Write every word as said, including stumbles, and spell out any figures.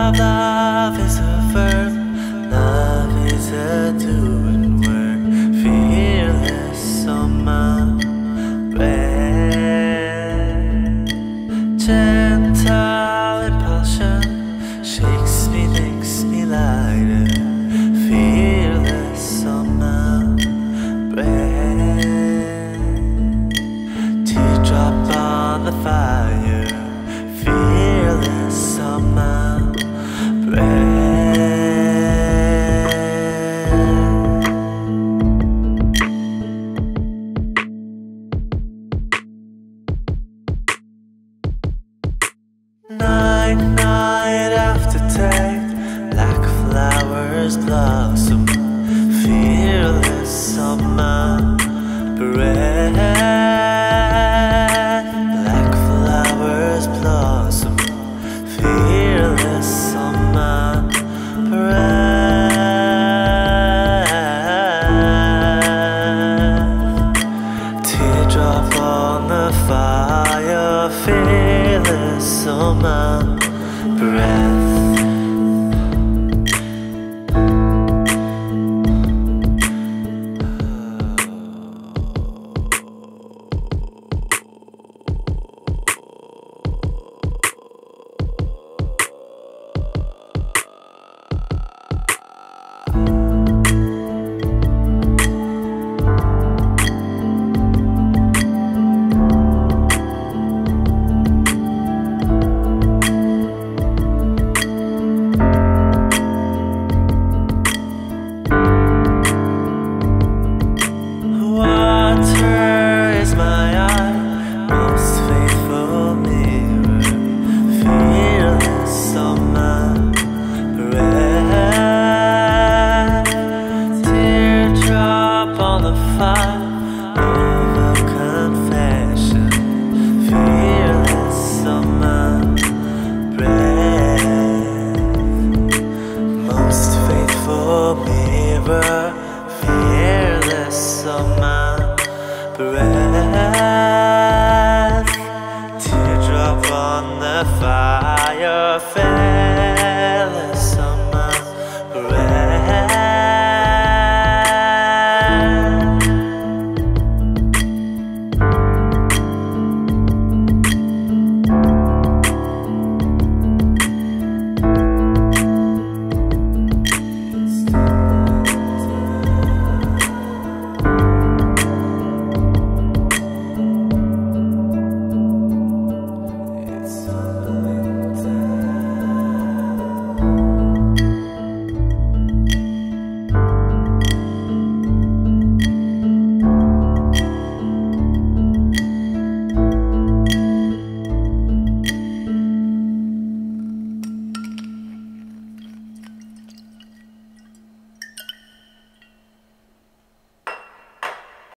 love, love is a verb, love is a doing word, fearless on my breath. Gentle impulsion shakes me, makes me lighter, fearless on my breath. Teardrop on the fire, fearless on my breath. Night, night after day, black flowers blossom, fearless on my breath. Black flowers blossom, fearless on my breath. Teardrop on the fire, fearless on my breath. Fearless on my breath. Teardrop on the fire,